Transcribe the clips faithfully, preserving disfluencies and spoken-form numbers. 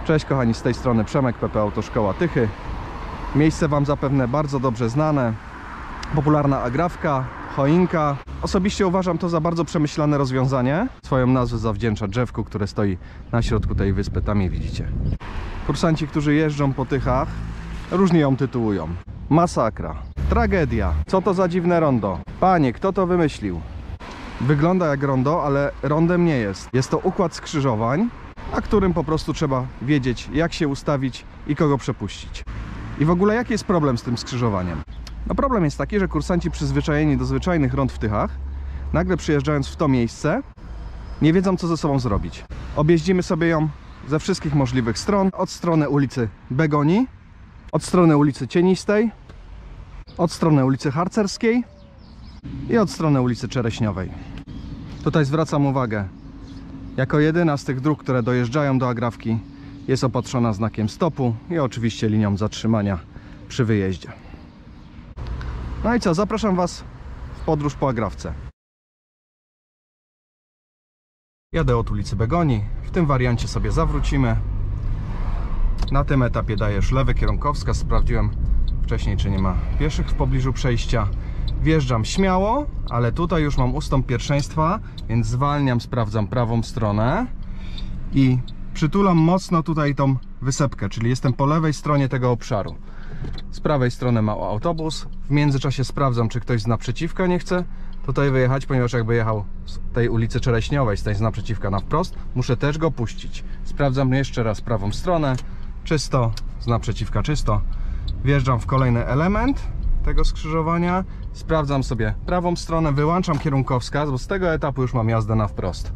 Cześć kochani, z tej strony Przemek, P P Autoszkoła Tychy. Miejsce Wam zapewne bardzo dobrze znane. Popularna agrafka, choinka. Osobiście uważam to za bardzo przemyślane rozwiązanie. Swoją nazwę zawdzięcza drzewku, które stoi na środku tej wyspy. Tam je widzicie. Kursanci, którzy jeżdżą po Tychach, różnie ją tytułują. Masakra, tragedia, co to za dziwne rondo? Panie, kto to wymyślił? Wygląda jak rondo, ale rondem nie jest. Jest to układ skrzyżowań, na którym po prostu trzeba wiedzieć, jak się ustawić i kogo przepuścić. I w ogóle jaki jest problem z tym skrzyżowaniem? No problem jest taki, że kursanci przyzwyczajeni do zwyczajnych rond w Tychach, nagle przyjeżdżając w to miejsce, nie wiedzą, co ze sobą zrobić. Objeździmy sobie ją ze wszystkich możliwych stron. Od strony ulicy Begonii, od strony ulicy Cienistej, od strony ulicy Harcerskiej i od strony ulicy Czereśniowej. Tutaj zwracam uwagę, jako jedyna z tych dróg, które dojeżdżają do agrafki, jest opatrzona znakiem stopu i oczywiście linią zatrzymania przy wyjeździe. No i co, zapraszam Was w podróż po agrafce. Jadę od ulicy Begonii, w tym wariancie sobie zawrócimy. Na tym etapie dajesz lewy kierunkowskaz, sprawdziłem wcześniej, czy nie ma pieszych w pobliżu przejścia. Wjeżdżam śmiało, ale tutaj już mam ustąp pierwszeństwa, więc zwalniam, sprawdzam prawą stronę i przytulam mocno tutaj tą wysepkę, czyli jestem po lewej stronie tego obszaru. Z prawej strony mały autobus. W międzyczasie sprawdzam, czy ktoś z naprzeciwka nie chce tutaj wyjechać, ponieważ jakby jechał z tej ulicy Czereśniowej, z tej z naprzeciwka na wprost, muszę też go puścić. Sprawdzam jeszcze raz prawą stronę, czysto, z naprzeciwka czysto. Wjeżdżam w kolejny element tego skrzyżowania, sprawdzam sobie prawą stronę, wyłączam kierunkowskaz, bo z tego etapu już mam jazdę na wprost.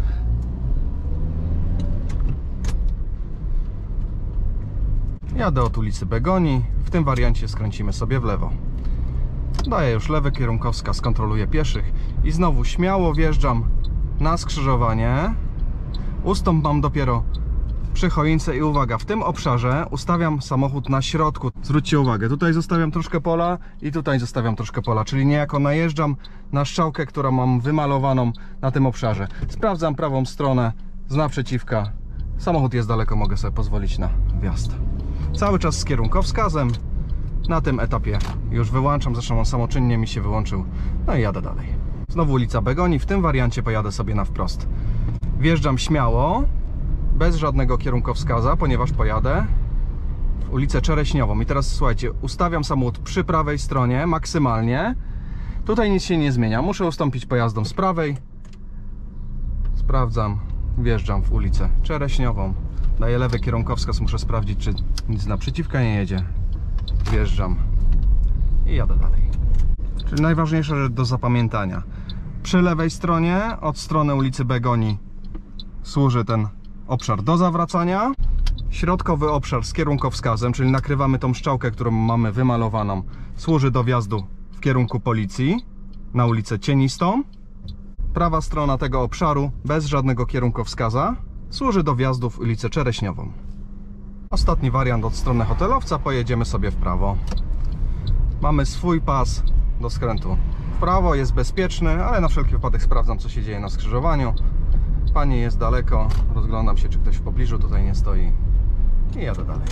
Jadę od ulicy Begonii, w tym wariancie skręcimy sobie w lewo. Daję już lewy kierunkowskaz, kontroluję pieszych i znowu śmiało wjeżdżam na skrzyżowanie. Ustąp mam dopiero przy choince i uwaga, w tym obszarze ustawiam samochód na środku. Zwróćcie uwagę, tutaj zostawiam troszkę pola i tutaj zostawiam troszkę pola, czyli niejako najeżdżam na strzałkę, którą mam wymalowaną na tym obszarze. Sprawdzam prawą stronę z naprzeciwka. Samochód jest daleko, mogę sobie pozwolić na wjazd. Cały czas z kierunkowskazem. Na tym etapie już wyłączam, zresztą on samoczynnie mi się wyłączył. No i jadę dalej. Znowu ulica Begonii, w tym wariancie pojadę sobie na wprost. Wjeżdżam śmiało, bez żadnego kierunkowskaza, ponieważ pojadę w ulicę Czereśniową. I teraz słuchajcie, ustawiam samochód przy prawej stronie maksymalnie. Tutaj nic się nie zmienia, muszę ustąpić pojazdom z prawej. Sprawdzam, wjeżdżam w ulicę Czereśniową. Daję lewy kierunkowskaz, muszę sprawdzić, czy nic naprzeciwka nie jedzie. Wjeżdżam i jadę dalej. Czyli najważniejsza rzecz do zapamiętania. Przy lewej stronie, od strony ulicy Begonii, służy ten obszar do zawracania. Środkowy obszar z kierunkowskazem, czyli nakrywamy tą strzałkę, którą mamy wymalowaną, służy do wjazdu w kierunku policji na ulicę Cienistą. Prawa strona tego obszaru, bez żadnego kierunkowskaza, służy do wjazdu w ulicę Czereśniową. Ostatni wariant od strony hotelowca, pojedziemy sobie w prawo. Mamy swój pas do skrętu w prawo, jest bezpieczny, ale na wszelki wypadek sprawdzam, co się dzieje na skrzyżowaniu. Pani jest daleko, rozglądam się, czy ktoś w pobliżu tutaj nie stoi i jadę dalej.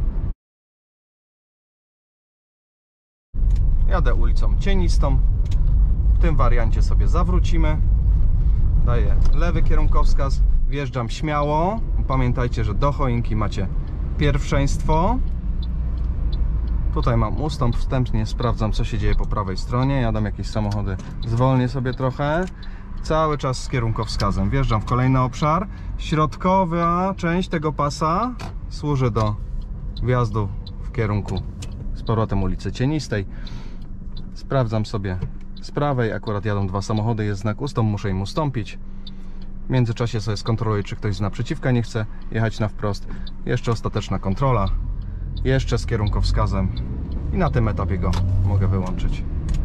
Jadę ulicą Cienistą, w tym wariancie sobie zawrócimy. Daję lewy kierunkowskaz, wjeżdżam śmiało. Pamiętajcie, że do choinki macie pierwszeństwo. Tutaj mam ustąp, wstępnie sprawdzam, co się dzieje po prawej stronie. Jadą jakieś samochody, zwolnię sobie trochę. Cały czas z kierunkowskazem. Wjeżdżam w kolejny obszar. Środkowa część tego pasa służy do wjazdu w kierunku z powrotem ulicy Cienistej. Sprawdzam sobie z prawej, akurat jadą dwa samochody, jest znak ustąp, muszę im ustąpić. W międzyczasie sobie skontroluję, czy ktoś z naprzeciwka nie chce jechać na wprost. Jeszcze ostateczna kontrola. Jeszcze z kierunkowskazem. I na tym etapie go mogę wyłączyć.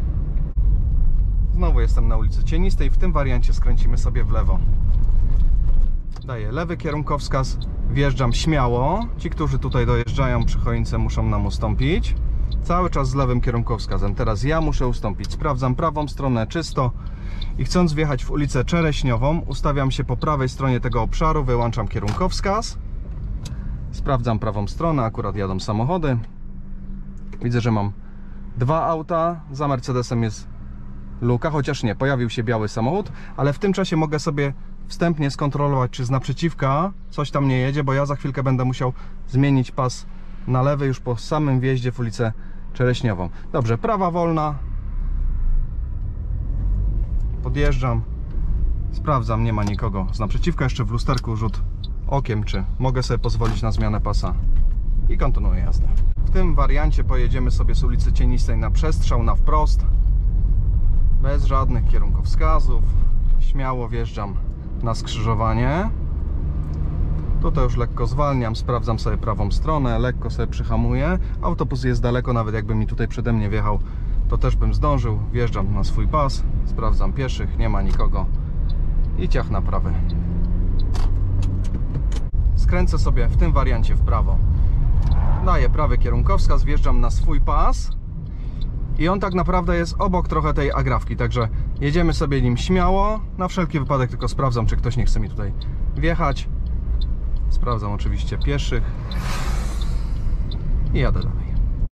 Znowu jestem na ulicy Cienistej. W tym wariancie skręcimy sobie w lewo. Daję lewy kierunkowskaz. Wjeżdżam śmiało. Ci, którzy tutaj dojeżdżają przy choince, muszą nam ustąpić. Cały czas z lewym kierunkowskazem. Teraz ja muszę ustąpić. Sprawdzam prawą stronę czysto. I chcąc wjechać w ulicę Czereśniową, ustawiam się po prawej stronie tego obszaru, wyłączam kierunkowskaz. Sprawdzam prawą stronę, akurat jadą samochody. Widzę, że mam dwa auta. Za Mercedesem jest luka, chociaż nie, pojawił się biały samochód, ale w tym czasie mogę sobie wstępnie skontrolować, czy z naprzeciwka coś tam nie jedzie, bo ja za chwilkę będę musiał zmienić pas na lewy już po samym wjeździe w ulicę Czereśniową. Dobrze, prawa wolna. Podjeżdżam. Sprawdzam, nie ma nikogo z naprzeciwka. Jeszcze w lusterku rzut okiem, czy mogę sobie pozwolić na zmianę pasa. I kontynuuję jazdę. W tym wariancie pojedziemy sobie z ulicy Cienistej na przestrzał, na wprost. Bez żadnych kierunkowskazów. Śmiało wjeżdżam na skrzyżowanie. Tutaj już lekko zwalniam, sprawdzam sobie prawą stronę, lekko sobie przyhamuję. Autobus jest daleko, nawet jakby mi tutaj przede mnie wjechał, to też bym zdążył. Wjeżdżam na swój pas, sprawdzam pieszych, nie ma nikogo i ciach na prawy. Skręcę sobie w tym wariancie w prawo. Daję prawy kierunkowskaz, wjeżdżam na swój pas i on tak naprawdę jest obok trochę tej agrafki, także jedziemy sobie nim śmiało. Na wszelki wypadek tylko sprawdzam, czy ktoś nie chce mi tutaj wjechać. Sprawdzam oczywiście pieszych i jadę dalej.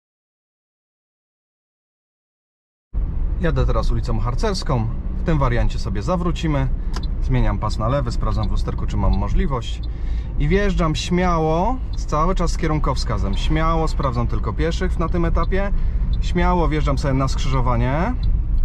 Jadę teraz ulicą Harcerską. W tym wariancie sobie zawrócimy. Zmieniam pas na lewy, sprawdzam w lusterku, czy mam możliwość. I wjeżdżam śmiało, cały czas z kierunkowskazem. Śmiało, sprawdzam tylko pieszych na tym etapie. Śmiało wjeżdżam sobie na skrzyżowanie.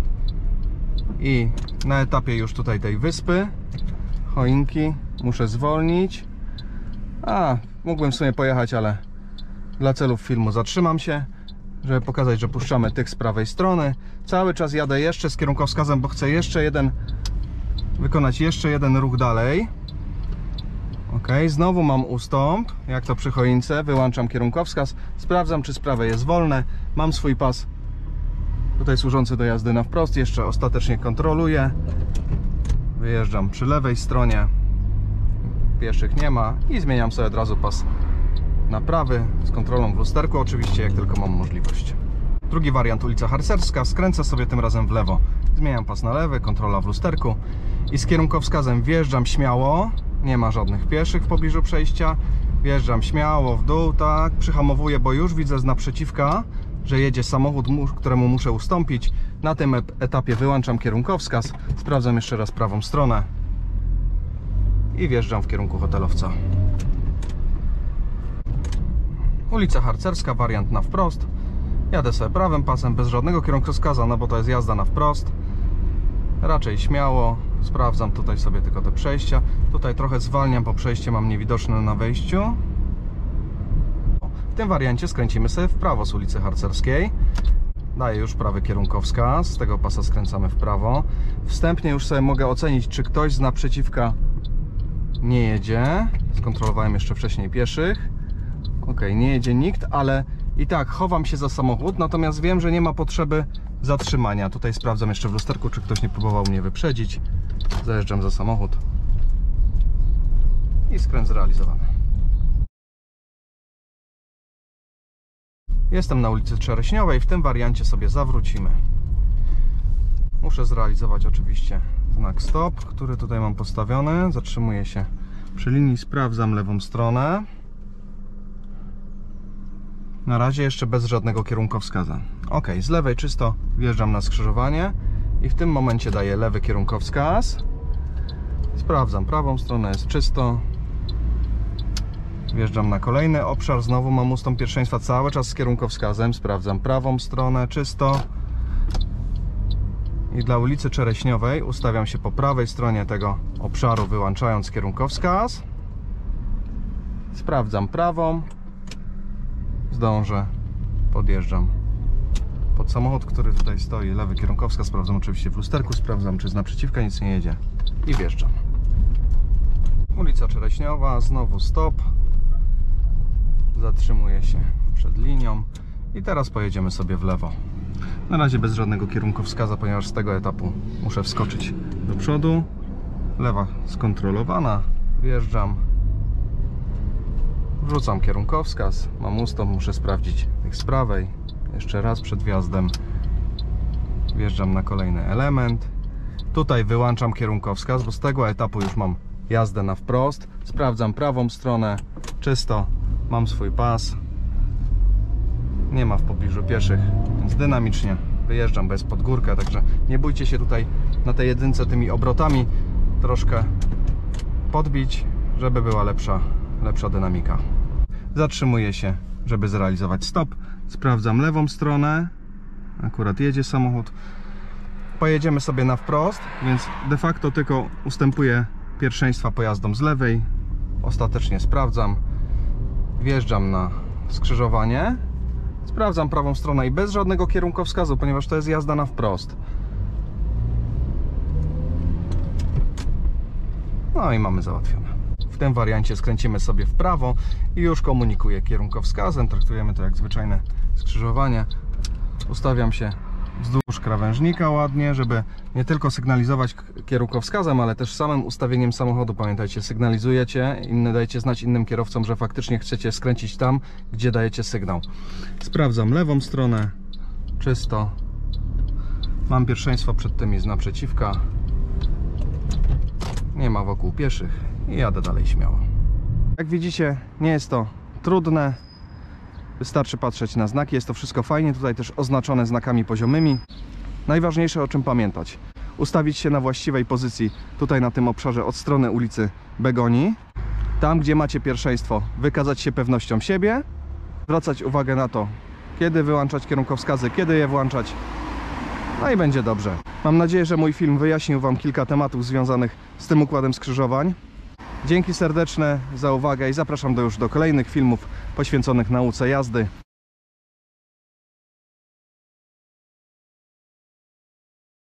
I na etapie już tutaj tej wyspy, choinki, muszę zwolnić. A, mógłbym w sumie pojechać, ale dla celów filmu zatrzymam się, żeby pokazać, że puszczamy tych z prawej strony. Cały czas jadę jeszcze z kierunkowskazem, bo chcę jeszcze jeden wykonać jeszcze jeden ruch dalej. Ok, znowu mam ustąp, jak to przy choince. Wyłączam kierunkowskaz, sprawdzam, czy z prawej jest wolne. Mam swój pas tutaj służący do jazdy na wprost. Jeszcze ostatecznie kontroluję. Wyjeżdżam przy lewej stronie. Pieszych nie ma i zmieniam sobie od razu pas na prawy z kontrolą w lusterku, oczywiście jak tylko mam możliwość. Drugi wariant, ulica Harcerska. Skręcę sobie tym razem w lewo. Zmieniam pas na lewy, kontrola w lusterku i z kierunkowskazem wjeżdżam śmiało. Nie ma żadnych pieszych w pobliżu przejścia. Wjeżdżam śmiało w dół, tak. Przyhamowuję, bo już widzę z naprzeciwka, że jedzie samochód, któremu muszę ustąpić. Na tym etapie wyłączam kierunkowskaz. Sprawdzam jeszcze raz prawą stronę i wjeżdżam w kierunku hotelowca. Ulica Harcerska, wariant na wprost. Jadę sobie prawym pasem, bez żadnego kierunkowskaza, no bo to jest jazda na wprost. Raczej śmiało. Sprawdzam tutaj sobie tylko te przejścia. Tutaj trochę zwalniam, bo przejście mam niewidoczne na wejściu. W tym wariancie skręcimy sobie w prawo z ulicy Harcerskiej. Daję już prawy kierunkowskaz, z tego pasa skręcamy w prawo. Wstępnie już sobie mogę ocenić, czy ktoś z naprzeciwka nie jedzie. Skontrolowałem jeszcze wcześniej pieszych. Ok, nie jedzie nikt, ale i tak chowam się za samochód, natomiast wiem, że nie ma potrzeby zatrzymania. Tutaj sprawdzam jeszcze w lusterku, czy ktoś nie próbował mnie wyprzedzić. Zajeżdżam za samochód i skręt zrealizowany. Jestem na ulicy Czereśniowej, w tym wariancie sobie zawrócimy. Muszę zrealizować oczywiście znak stop, który tutaj mam postawiony. Zatrzymuję się przy linii, sprawdzam lewą stronę. Na razie jeszcze bez żadnego kierunkowskaza. Ok, z lewej czysto, wjeżdżam na skrzyżowanie i w tym momencie daję lewy kierunkowskaz. Sprawdzam prawą stronę, jest czysto. Wjeżdżam na kolejny obszar, znowu mam ustąp pierwszeństwa cały czas z kierunkowskazem. Sprawdzam prawą stronę, czysto. I dla ulicy Czereśniowej ustawiam się po prawej stronie tego obszaru, wyłączając kierunkowskaz. Sprawdzam prawą. Zdążę, podjeżdżam pod samochód, który tutaj stoi, lewy kierunkowskaz, sprawdzam oczywiście w lusterku, sprawdzam, czy z naprzeciwka nic nie jedzie i wjeżdżam. Ulica Czereśniowa, znowu stop, zatrzymuję się przed linią i teraz pojedziemy sobie w lewo. Na razie bez żadnego kierunkowskaza, ponieważ z tego etapu muszę wskoczyć do przodu. Lewa skontrolowana, wjeżdżam. Wrzucam kierunkowskaz, mam ustąp, muszę sprawdzić tych z prawej. Jeszcze raz przed wjazdem. Wjeżdżam na kolejny element. Tutaj wyłączam kierunkowskaz, bo z tego etapu już mam jazdę na wprost. Sprawdzam prawą stronę, czysto. mam swój pas. Nie ma w pobliżu pieszych, więc dynamicznie wyjeżdżam, bez pod górkę, także nie bójcie się tutaj na tej jedynce tymi obrotami troszkę podbić, żeby była lepsza, lepsza dynamika. Zatrzymuję się, żeby zrealizować stop. Sprawdzam lewą stronę. Akurat jedzie samochód. Pojedziemy sobie na wprost, więc de facto tylko ustępuję pierwszeństwa pojazdom z lewej. Ostatecznie sprawdzam. Wjeżdżam na skrzyżowanie. Sprawdzam prawą stronę i bez żadnego kierunkowskazu, ponieważ to jest jazda na wprost. No i mamy załatwione. W tym wariancie skręcimy sobie w prawo i już komunikuję kierunkowskazem. Traktujemy to jak zwyczajne skrzyżowanie. Ustawiam się wzdłuż krawężnika ładnie, żeby nie tylko sygnalizować kierunkowskazem, ale też samym ustawieniem samochodu. Pamiętajcie, sygnalizujecie, inne dajecie znać innym kierowcom, że faktycznie chcecie skręcić tam, gdzie dajecie sygnał. Sprawdzam lewą stronę, czysto. Mam pierwszeństwo przed tymi z naprzeciwka. Nie ma wokół pieszych i jadę dalej śmiało. Jak widzicie, nie jest to trudne. Wystarczy patrzeć na znaki, jest to wszystko fajnie, tutaj też oznaczone znakami poziomymi. Najważniejsze, o czym pamiętać: ustawić się na właściwej pozycji tutaj na tym obszarze od strony ulicy Begonii. Tam, gdzie macie pierwszeństwo, wykazać się pewnością siebie, zwracać uwagę na to, kiedy wyłączać kierunkowskazy, kiedy je włączać. No i będzie dobrze. Mam nadzieję, że mój film wyjaśnił Wam kilka tematów związanych z tym układem skrzyżowań. Dzięki serdeczne za uwagę i zapraszam do już do kolejnych filmów poświęconych nauce jazdy.